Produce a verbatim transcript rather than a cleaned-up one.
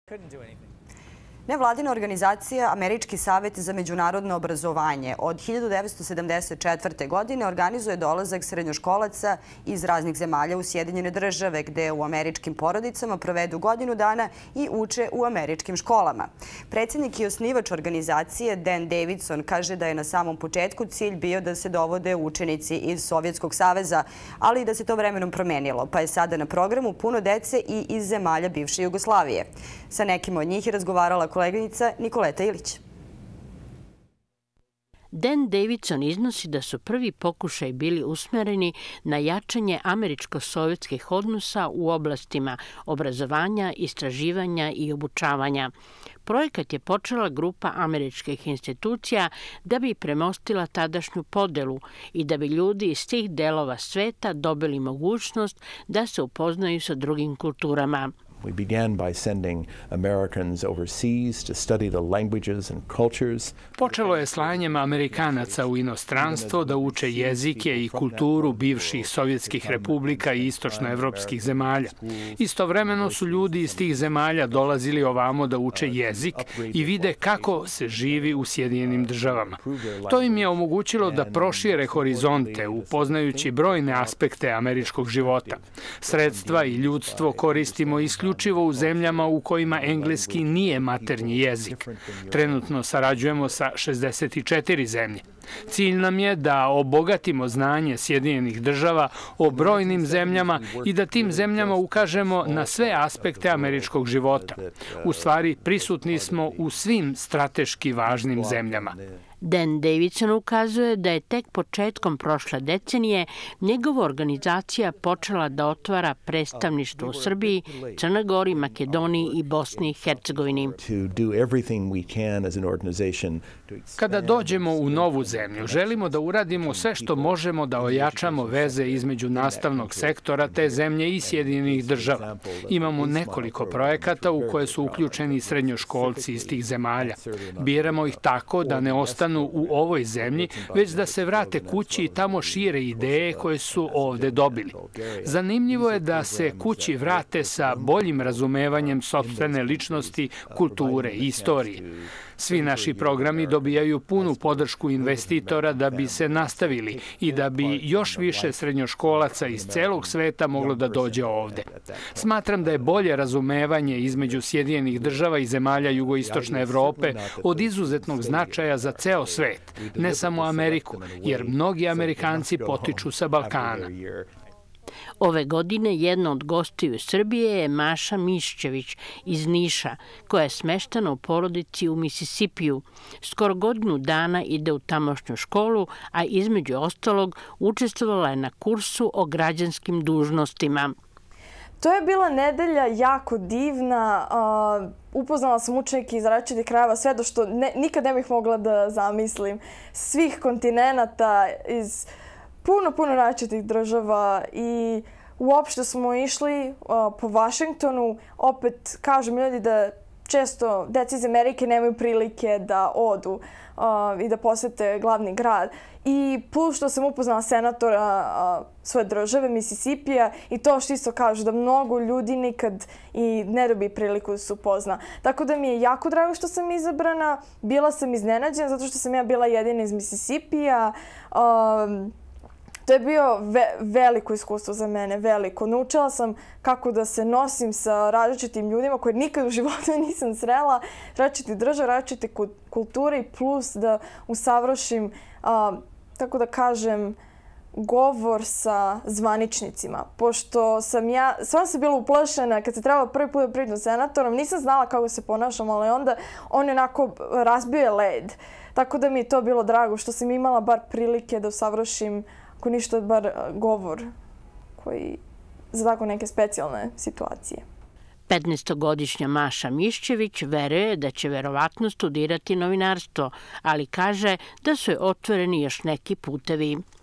Nevladina organizacija Američki savet za međunarodno obrazovanje od hiljadu devetsto sedamdeset četvrte. godine organizuje dolazak srednjoškolaca iz raznih zemalja u Sjedinjene države, gde u američkim porodicama provedu godinu dana i uče u američkim školama. Predsjednik i osnivač organizacije Dan Davidson kaže da je na samom početku cilj bio da se dovode učenici iz Sovjetskog saveza, ali i da se to vremenom promenilo, pa je sada na programu puno dece i iz zemalja bivše Jugoslavije. Sa nekim od njih je razgovarala koleginica Nikoleta Ilić. Dan Davidson iznosi da su prvi pokušaj bili usmereni na jačanje američko-sovjetskih odnosa u oblastima obrazovanja, istraživanja i obučavanja. Projekat je počela grupa američkih institucija da bi premostila tadašnju podelu i da bi ljudi iz tih delova sveta dobili mogućnost da se upoznaju sa drugim kulturama. We began by sending Americans overseas to study the languages and cultures. Počelo je slanjem Amerikanaca u inostranstvo da uče jezike i kulturu bivših sovjetskih republika i istočnoevropskih zemalja. Istovremeno su ljudi iz tih zemalja dolazili ovamo da uče jezik i vide kako se živi u Sjedinjenim državama. To im je omogućilo da prošire horizonte, upoznajući brojne aspekte američkog života. Sredstva i ljudstvo koristimo isključivo isključivo u zemljama u kojima engleski nije maternji jezik. Trenutno sarađujemo sa šezdeset četiri zemlje. Cilj nam je da obogatimo znanje Sjedinjenih država o brojnim zemljama i da tim zemljama ukažemo na sve aspekte američkog života. U stvari, prisutni smo u svim strateški važnim zemljama. Dan Davidson ukazuje da je tek početkom prošle decenije njegova organizacija počela da otvara predstavništvo u Srbiji, Crnoj Gori, Makedoniji i Bosni i Hercegovini. Kada dođemo u novu zemlju, želimo da uradimo sve što možemo da ojačamo veze između nastavnog sektora te zemlje i Sjedinjenih država. Imamo nekoliko projekata u koje su uključeni srednjoškolci iz tih zemalja. Biramo ih tako da ne ostanu u ovoj zemlji, već da se vrate kući i tamo šire ideje koje su ovde dobili. Zanimljivo je da se kući vrate sa boljim razumevanjem sopstvene ličnosti, kulture i istorije. Svi naši programi dobijaju punu podršku investitora da bi se nastavili i da bi još više srednjoškolaca iz celog sveta moglo da dođe ovde. Smatram da je bolje razumevanje između Sjedinjenih država i zemalja jugoistočne Evrope od izuzetnog značaja za ceo svet, ne samo Ameriku, jer mnogi Amerikanci potiču sa Balkana. Ove godine jedna od gostiju Srbije je Maša Miščević iz Niša, koja je smeštena u porodici u Misisipiju. Skoro godinu dana ide u tamošnju školu, a između ostalog učestvovala je na kursu o građanskim dužnostima. To je bila nedelja jako divna. Upoznala sam učenike iz različitih krajeva, sve do što nikad ne bih mogla da zamislim. Svih kontinenata, iz puno, puno različitih država i uopšte smo išli po Vašingtonu. Opet kažem ljudi da često deca iz Amerike nemaju prilike da odu i da posete glavni grad. I plus što sam upoznala senatora svoje države, Misisipija, i to što isto kažu da mnogo ljudi nikad i ne dobi priliku da se upozna. Tako da mi je jako drago što sam izabrana. Bila sam iznenađena zato što sam ja bila jedina iz Misisipija. To je bio veliko iskustvo za mene, veliko. Naučila sam kako da se nosim sa različitim ljudima koje nikad u životu nisam srela, različite države, različite kulture i plus da usavršim, tako da kažem, govor sa zvaničnicima. Pošto sam ja, stvarno sam bila uplašena kad se trebala prvi put da priđem senatorom, nisam znala kako se ponašam, ali onda on je onako razbio je led. Tako da mi je to bilo drago što sam imala bar prilike da usavršim ako ništa, bar govor koji za tako neke specijalne situacije. petnaestogodišnja Maša Miščević veruje da će verovatno studirati novinarstvo, ali kaže da su joj otvoreni još neki putevi.